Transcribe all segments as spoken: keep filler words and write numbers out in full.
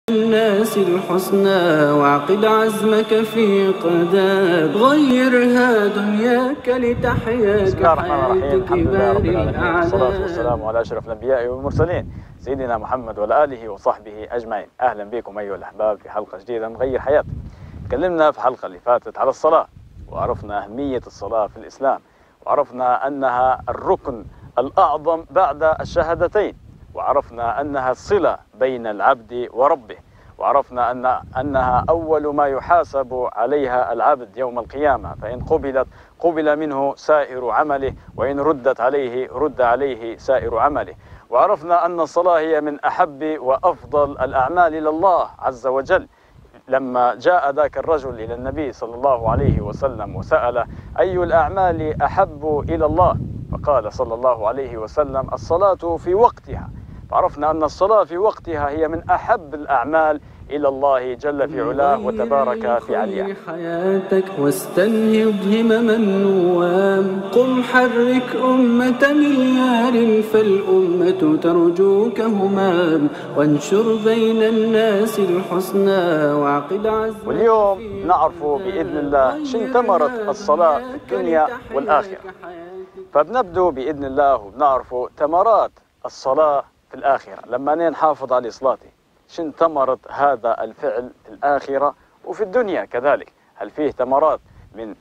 الناس الحسنى واعقد عزمك في قدام غيرها دنياك لتحيا بسم الله الرحمن الرحيم. كحياة الحمد لله رب العالمين، كبار والصلاة والسلام الأعلام. على أشرف الأنبياء والمرسلين سيدنا محمد وعلى آله وصحبه أجمعين. أهلا بكم أيها الأحباب في حلقة جديدة من غير حياتك. تكلمنا في الحلقة اللي فاتت على الصلاة، وعرفنا أهمية الصلاة في الإسلام، وعرفنا أنها الركن الأعظم بعد الشهادتين، وعرفنا أنها الصلة بين العبد وربه، وعرفنا أن أنها أول ما يحاسب عليها العبد يوم القيامة، فإن قبلت قبل منه سائر عمله، وإن ردت عليه رد عليه سائر عمله. وعرفنا أن الصلاة هي من أحب وأفضل الأعمال إلى الله عز وجل. لما جاء ذاك الرجل إلى النبي صلى الله عليه وسلم وسأل أي الأعمال أحب إلى الله، فقال صلى الله عليه وسلم الصلاة في وقتها. فعرفنا أن الصلاة في وقتها هي من أحب الأعمال إلى الله جل في علاه وتبارك في علياه. حياتك واستنهض همم النوام، قم حرك أمة مليار فالأمة ترجوك همام، وانشر بين الناس الحسنى واعقد عزمك. واليوم نعرف بإذن الله شن ثمرة الصلاة في الدنيا والآخرة. فبنبدأ بإذن الله وبنعرف ثمرات الصلاة في الآخرة لما نحافظ على صلاتي. شن ثمرة هذا الفعل في الآخرة وفي الدنيا كذلك؟ هل فيه ثمرات من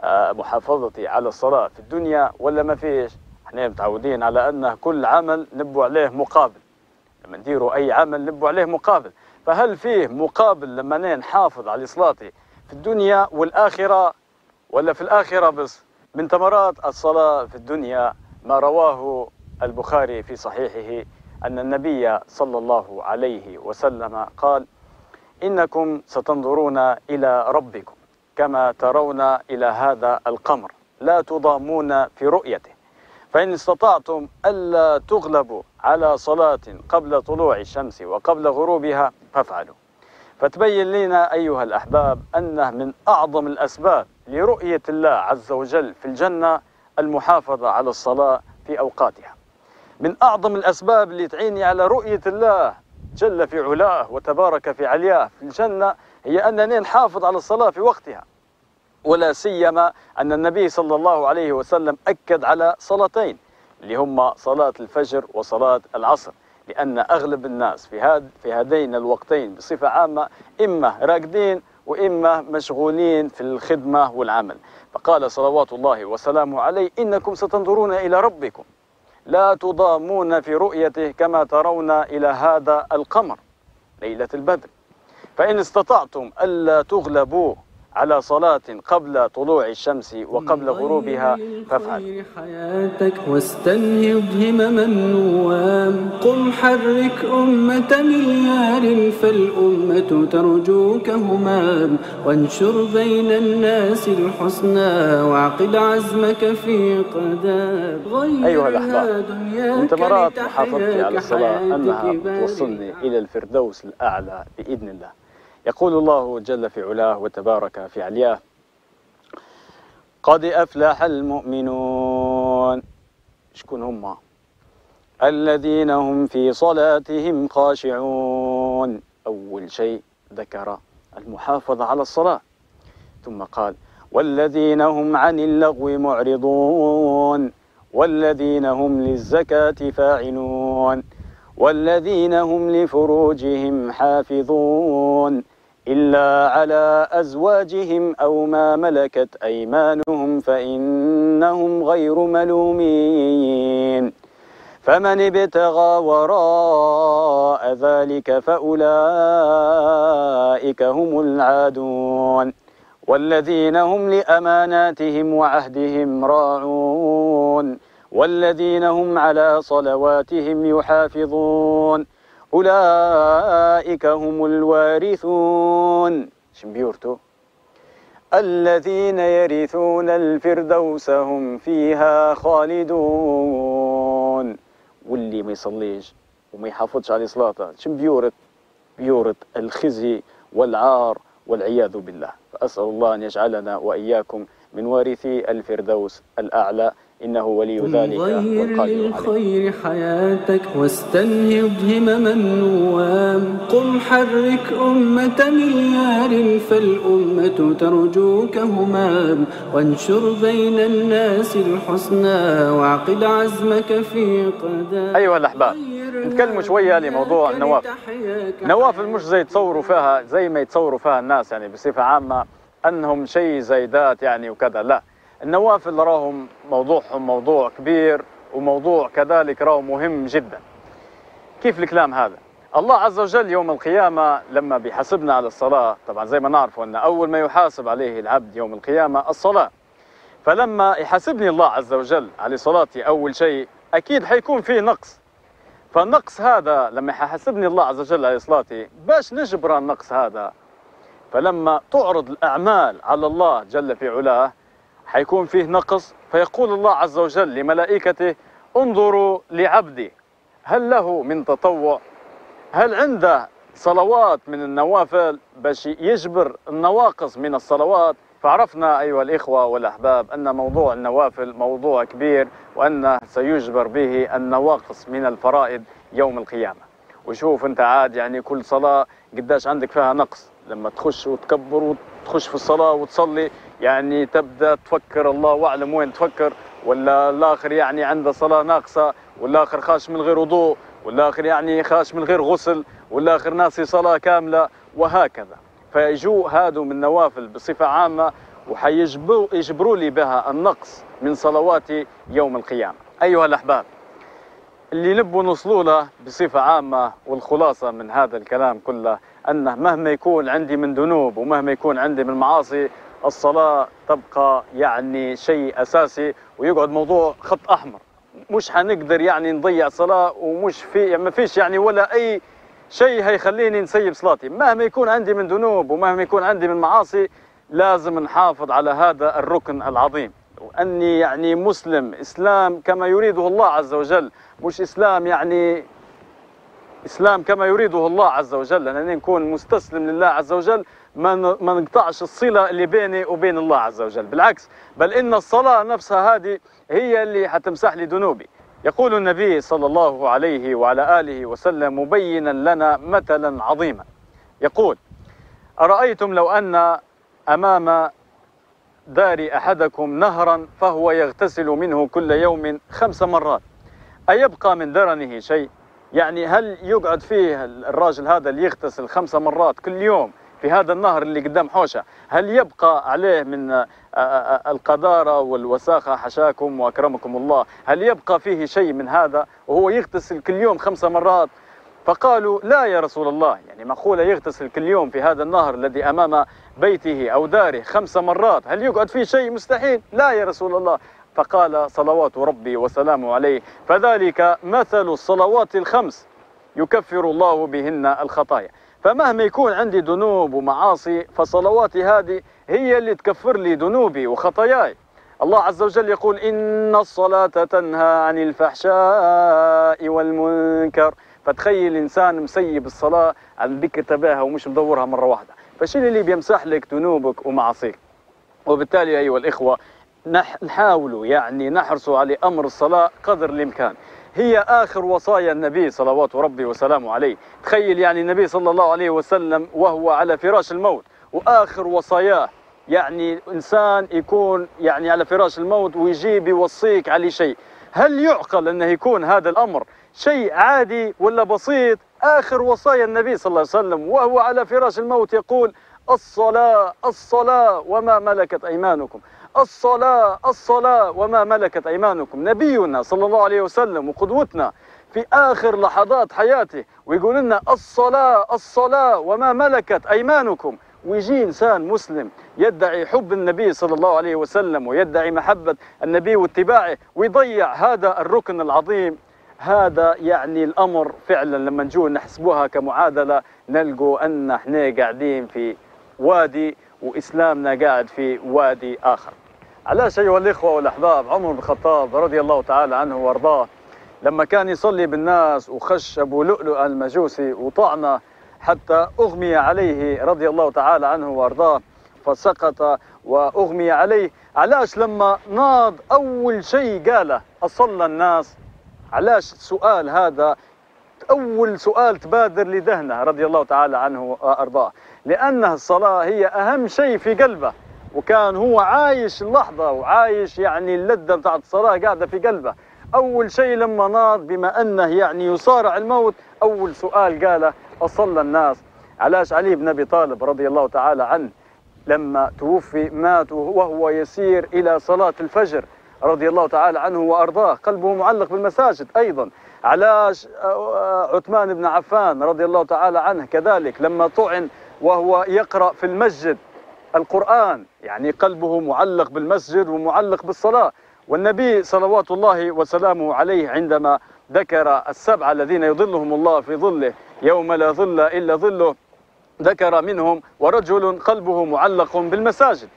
محافظتي على الصلاة في الدنيا ولا ما فيش؟ احنا متعودين على أن كل عمل نبو عليه مقابل، لما نديروا أي عمل نبو عليه مقابل. فهل فيه مقابل لما نحافظ على صلاتي في الدنيا والآخرة ولا في الآخرة بس؟ من ثمرات الصلاة في الدنيا ما رواه البخاري في صحيحه أن النبي صلى الله عليه وسلم قال: إنكم ستنظرون إلى ربكم كما ترون إلى هذا القمر لا تضامون في رؤيته، فإن استطعتم ألا تغلبوا على صلاة قبل طلوع الشمس وقبل غروبها فافعلوا. فتبين لنا أيها الأحباب أنه من أعظم الأسباب لرؤية الله عز وجل في الجنة المحافظة على الصلاة في أوقاتها. من أعظم الأسباب اللي تعيني على رؤية الله جل في علاه وتبارك في علياه في الجنة هي أننا نحافظ على الصلاة في وقتها، ولا سيما أن النبي صلى الله عليه وسلم أكد على صلاتين اللي هما صلاة الفجر وصلاة العصر، لأن أغلب الناس في هاد في هذين الوقتين بصفة عامة إما راقدين وإما مشغولين في الخدمة والعمل. فقال صلوات الله وسلامه عليه: إنكم ستنظرون إلى ربكم لا تضامون في رؤيته كما ترون إلى هذا القمر ليلة البدر، فإن استطعتم ألا تغلبوا على صلاة قبل طلوع الشمس وقبل غروبها فافعلوا. حياتك واستنهض همم النوام، قم حرك أمة مليار فالأمة ترجوك همام، وانشر بين الناس الحسنى واعقد عزمك في قدام. أيها الأحباب، من ثمرات محافظتي على الصلاة أنها توصلني إلى الفردوس الأعلى بإذن الله. يقول الله جل في علاه وتبارك في علياه: قد أفلح المؤمنون. شكون هم؟ الذين هم في صلاتهم خاشعون. أول شيء ذكر المحافظة على الصلاة، ثم قال: والذين هم عن اللغو معرضون، والذين هم للزكاة فاعلون، والذين هم لفروجهم حافظون إلا على أزواجهم أو ما ملكت أيمانهم فإنهم غير ملومين، فمن ابتغى وراء ذلك فأولئك هم العادون، والذين هم لأماناتهم وعهدهم راعون، والذين هم على صلواتهم يحافظون، أولئك هم الوارثون. شنبيورتو الذين يرثون الفردوس هم فيها خالدون. واللي ما يصليش وما يحافظش على صلاته شنبيورت بيورت الخزي والعار والعياذ بالله. فأسأل الله أن يجعلنا وإياكم من وارثي الفردوس الأعلى إنه ولي ذلك غير والقادر للخير حياتك واستنهض همم النوام. قم حرك أمة مليار فالأمة ترجوك همام. وانشر بين الناس الحسنى واعقد عزمك في قدام. أيها الأحباب، نتكلم شوية لموضوع النوافل. نوافل مش زي تصوروا فيها زي ما يتصوروا فيها الناس يعني بصفة عامة أنهم شيء زيدات يعني وكذا، لا. النوافل راهم موضوعهم موضوع كبير، وموضوع كذلك راه مهم جدا. كيف الكلام هذا؟ الله عز وجل يوم القيامة لما بيحاسبنا على الصلاة، طبعا زي ما نعرف أن أول ما يحاسب عليه العبد يوم القيامة الصلاة، فلما يحاسبني الله عز وجل على صلاتي أول شيء أكيد حيكون فيه نقص. فالنقص هذا لما يحاسبني الله عز وجل على صلاتي باش نجبر النقص هذا، فلما تعرض الأعمال على الله جل في علاه حيكون فيه نقص، فيقول الله عز وجل لملائكته انظروا لعبدي هل له من تطوع، هل عنده صلوات من النوافل باش يجبر النواقص من الصلوات. فعرفنا أيها الإخوة والأحباب أن موضوع النوافل موضوع كبير، وأنه سيجبر به النواقص من الفرائض يوم القيامة. وشوف أنت عاد يعني كل صلاة قداش عندك فيها نقص، لما تخش وتكبر وتخش في الصلاة وتصلي يعني تبدأ تفكر الله أعلم وين تفكر، ولا الآخر يعني عنده صلاة ناقصة، والآخر خاش من غير وضوء، والآخر يعني خاش من غير غسل، والآخر ناسي صلاة كاملة، وهكذا. فيجوا هادو من النوافل بصفة عامة وحيجبروا يجبروا لي بها النقص من صلواتي يوم القيامة. أيها الأحباب، اللي نبوا نوصلوا له بصفة عامة والخلاصة من هذا الكلام كله أنه مهما يكون عندي من ذنوب ومهما يكون عندي من معاصي، الصلاة تبقى يعني شيء أساسي، ويقعد موضوع خط أحمر. مش حنقدر يعني نضيع صلاة، ومش في ما فيش يعني ولا أي شيء هيخليني نسيب صلاتي. مهما يكون عندي من ذنوب ومهما يكون عندي من معاصي لازم نحافظ على هذا الركن العظيم، وأني يعني مسلم إسلام كما يريده الله عز وجل، مش إسلام يعني إسلام كما يريده الله عز وجل، أنني نكون مستسلم لله عز وجل، ما ما نقطعش الصلة اللي بيني وبين الله عز وجل، بالعكس بل إن الصلاة نفسها هذه هي اللي حتمسح لي ذنوبي. يقول النبي صلى الله عليه وعلى آله وسلم مبينا لنا مثلا عظيما، يقول أرأيتم لو أن أمام دار أحدكم نهرا فهو يغتسل منه كل يوم خمس مرات، أيبقى من درنه شيء؟ يعني هل يقعد فيه الراجل هذا اللي يغتسل خمس مرات كل يوم في هذا النهر اللي قدام حوشة، هل يبقى عليه من القذارة والوساخة حشاكم وأكرمكم الله، هل يبقى فيه شيء من هذا وهو يغتسل كل يوم خمس مرات؟ فقالوا لا يا رسول الله، يعني معقولة يغتسل كل يوم في هذا النهر الذي أمام بيته أو داره خمس مرات، هل يقعد فيه شيء؟ مستحيل. لا يا رسول الله. فقال صلوات ربي وسلامه عليه فذلك مثل الصلوات الخمس يكفر الله بهن الخطايا. فمهما يكون عندي ذنوب ومعاصي فصلواتي هذه هي اللي تكفر لي ذنوبي وخطاياي. الله عز وجل يقول إن الصلاة تنهى عن الفحشاء والمنكر. فتخيل إنسان مسيب الصلاة عن ذكر تباهى ومش مدورها مرة واحدة، فشيل اللي بيمسح لك ذنوبك ومعاصيك. وبالتالي أيها الإخوة نحاول يعني نحرصوا على أمر الصلاة قدر الإمكان، هي آخر وصايا النبي صلوات ربي وسلامه عليه. تخيل يعني النبي صلى الله عليه وسلم وهو على فراش الموت وآخر وصاياه، يعني إنسان يكون يعني على فراش الموت ويجي بيوصيك على شيء، هل يعقل أنه يكون هذا الأمر شيء عادي ولا بسيط؟ آخر وصايا النبي صلى الله عليه وسلم وهو على فراش الموت يقول الصلاة الصلاة وما ملكت أيمانكم، الصلاة الصلاة وما ملكت أيمانكم. نبينا صلى الله عليه وسلم وقدوتنا في آخر لحظات حياته ويقول لنا الصلاة الصلاة وما ملكت أيمانكم، ويجي إنسان مسلم يدعي حب النبي صلى الله عليه وسلم ويدعي محبة النبي واتباعه ويضيع هذا الركن العظيم. هذا يعني الأمر فعلا لما نجو نحسبوها كمعادلة نلقوا أن احنا قاعدين في وادي وإسلامنا قاعد في وادي آخر. علاش أيها الإخوة والأحباب عمر بن الخطاب رضي الله تعالى عنه وارضاه لما كان يصلي بالناس وخش أبو لؤلؤ المجوسي وطعنه حتى أغمي عليه رضي الله تعالى عنه وارضاه، فسقط وأغمي عليه. علاش لما ناض أول شيء قاله أصلى الناس؟ علاش السؤال هذا أول سؤال تبادر لذهنه رضي الله تعالى عنه وأرضاه؟ لأن الصلاة هي أهم شيء في قلبه، وكان هو عايش اللحظة وعايش يعني اللذة بتاعت الصلاة قاعدة في قلبه. أول شيء لما ناض بما أنه يعني يصارع الموت، أول سؤال قاله أصلى الناس. علاش علي بن أبي طالب رضي الله تعالى عنه لما توفي مات وهو يسير إلى صلاة الفجر رضي الله تعالى عنه وأرضاه، قلبه معلق بالمساجد أيضا. علاش عثمان بن عفان رضي الله تعالى عنه كذلك لما طعن وهو يقرأ في المسجد القرآن، يعني قلبه معلق بالمسجد ومعلق بالصلاة. والنبي صلوات الله وسلامه عليه عندما ذكر السبعة الذين يظلهم الله في ظله يوم لا ظل إلا ظله، ذكر منهم ورجل قلبه معلق بالمساجد.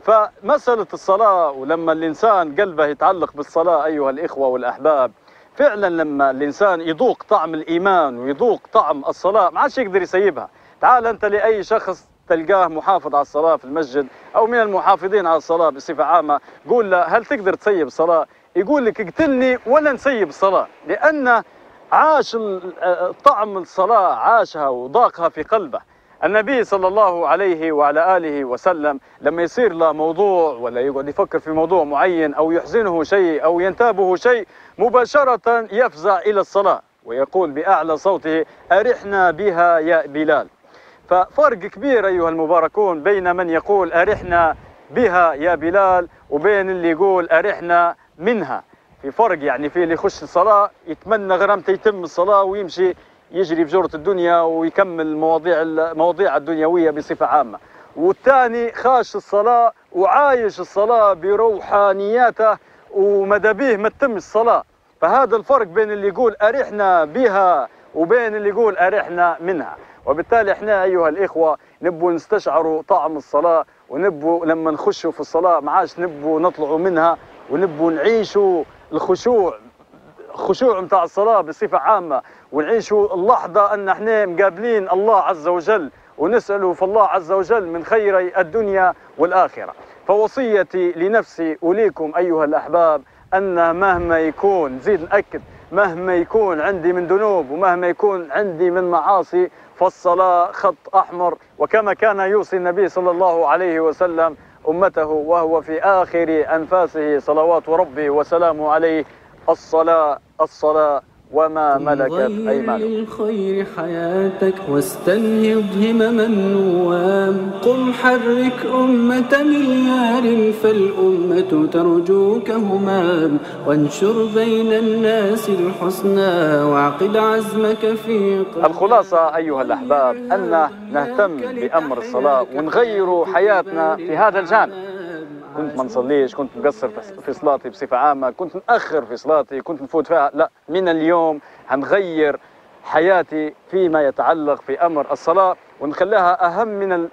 فمسألة الصلاة، ولما الإنسان قلبه يتعلق بالصلاة أيها الإخوة والأحباب، فعلا لما الإنسان يذوق طعم الإيمان ويذوق طعم الصلاة ما عادش يقدر يسيبها. تعال أنت لأي شخص تلقاه محافظ على الصلاة في المسجد أو من المحافظين على الصلاة بصفة عامة، قول له هل تقدر تسيب الصلاة؟ يقول لك اقتلني ولا نسيب الصلاة، لأن عاش طعم الصلاة، عاشها وضاقها في قلبه. النبي صلى الله عليه وعلى آله وسلم لما يصير له موضوع ولا يقعد يفكر في موضوع معين أو يحزنه شيء أو ينتابه شيء، مباشرة يفزع إلى الصلاة ويقول بأعلى صوته أرحنا بها يا بلال. ففرق كبير أيها المباركون بين من يقول أرحنا بها يا بلال وبين اللي يقول أرحنا منها. في فرق، يعني في اللي يخش الصلاة يتمنى غرامته يتم الصلاة ويمشي يجري بجورة الدنيا ويكمل مواضيع المواضيع الدنيوية بصفة عامة، والثاني خاش الصلاة وعايش الصلاة بروحانياته ومدى به ما تتم الصلاة. فهذا الفرق بين اللي يقول أرحنا بها وبين اللي يقول أرحنا منها. وبالتالي احنا أيها الإخوة نبوا نستشعروا طعم الصلاة، ونبوا لما نخشوا في الصلاة ما عادش نبوا نطلعوا منها، ونبوا نعيشوا الخشوع خشوع متاع الصلاة بصفة عامة، ونعيشوا اللحظة أن احنا مقابلين الله عز وجل ونسأله في الله عز وجل من خيري الدنيا والآخرة. فوصيتي لنفسي وليكم أيها الأحباب أن مهما يكون، زيد نأكد، مهما يكون عندي من ذنوب ومهما يكون عندي من معاصي، فالصلاة خط أحمر. وكما كان يوصي النبي صلى الله عليه وسلم أمته وهو في آخر أنفاسه صلوات ربي وسلامه عليه: الصلاة الصلاة وما ملكت أيمانكم. غير للخير حياتك واستنهض همم النوام. قم حرك أمة مليار فالأمة ترجوك همام. وانشر بين الناس الحسنى واعقد عزمك في قلبك. الخلاصة أيها الأحباب أن نهتم بأمر الصلاة ونغير حياتنا في هذا الجانب. كنت ما نصليش، كنت مقصر في صلاتي بصفة عامة، كنت مأخر في صلاتي، كنت نفوت فيها، لا، من اليوم هنغير حياتي فيما يتعلق في أمر الصلاة ونخليها أهم من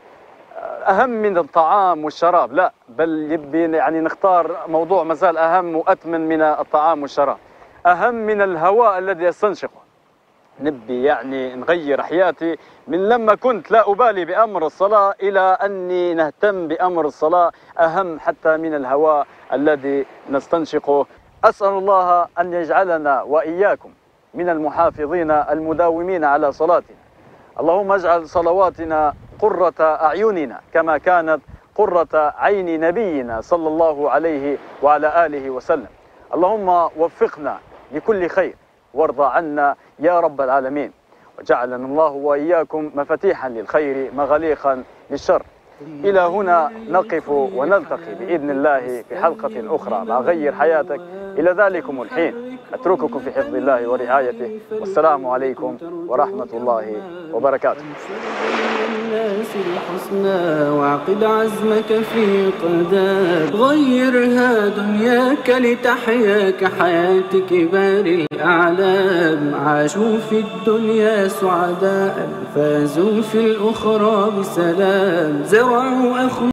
أهم من الطعام والشراب، لا، بل يبي يعني نختار موضوع مازال أهم وأثمن من الطعام والشراب، أهم من الهواء الذي يستنشقه. نبي يعني نغير حياتي من لما كنت لا أبالي بأمر الصلاة إلى أني نهتم بأمر الصلاة أهم حتى من الهواء الذي نستنشقه. أسأل الله أن يجعلنا وإياكم من المحافظين المداومين على صلاتنا. اللهم اجعل صلواتنا قرة أعيننا كما كانت قرة عين نبينا صلى الله عليه وعلى آله وسلم. اللهم وفقنا لكل خير وارضى عنا يا رب العالمين، وجعلنا الله وإياكم مفاتيحا للخير مغاليقا للشر. إلى هنا نقف ونلتقي بإذن الله في حلقة أخرى مع غير حياتك. إلى ذلكم الحين أترككم في حفظ الله ورعايته، والسلام عليكم ورحمة الله وبركاته. الناس الحسنى واعقد عزمك في قدام. غيرها دنياك لتحيا كحياة كبار الأعلام. عاشوا في الدنيا سعداء فازوا في الأخرى بسلام. زرعوا أخ